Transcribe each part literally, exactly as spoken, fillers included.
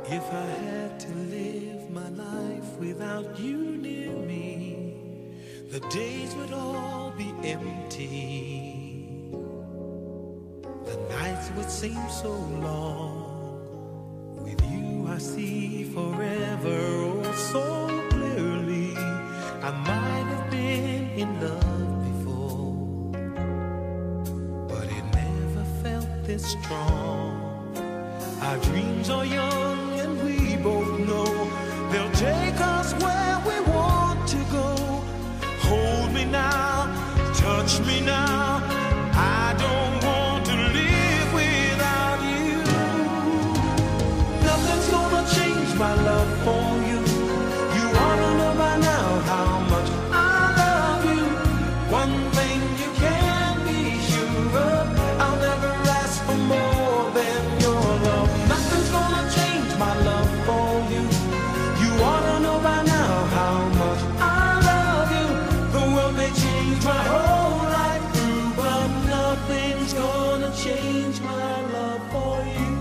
If I had to live my life without you near me, the days would all be empty. The nights would seem so long. With you I see forever oh so clearly. I might have been in love before, but it never felt this strong. Our dreams are young and we both know they'll take us where we want to go. Hold me now, touch me now. I don't want to live without you. Nothing's gonna change my love for you. You ought to know by now how much I love you. One thing you can be sure of, I'll never ask for more than your love. Nothing's gonna change my love for you. You ought to know by now how much I love you. The world may change my whole life through, but nothing's gonna change my love for you.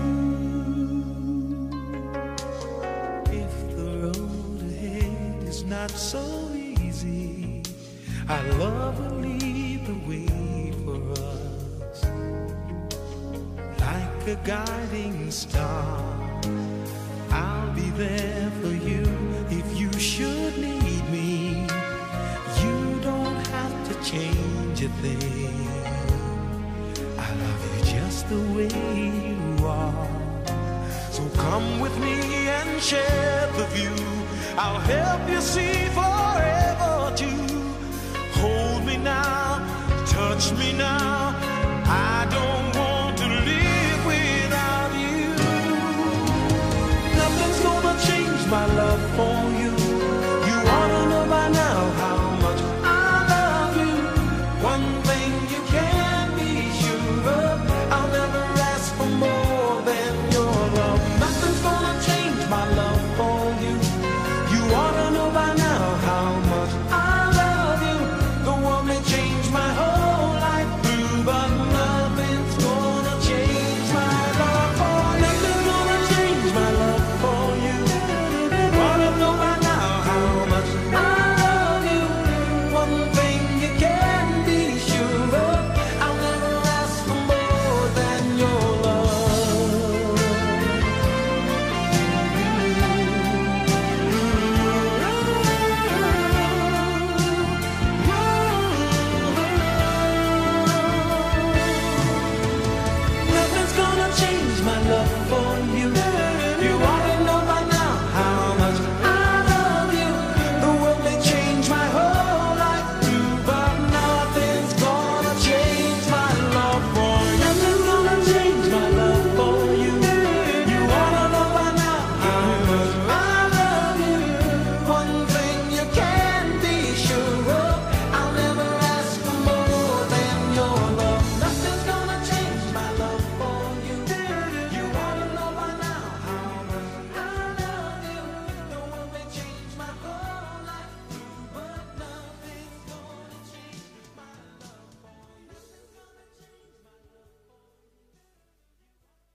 If the road ahead is not so easy, our love will lead the way for us. Like a guiding star, I'll be there for you if you should need me. You don't have to change a thing. I love you just the way you are. So come with me and share the view. I'll help you see forever too. Hold me now, touch me now.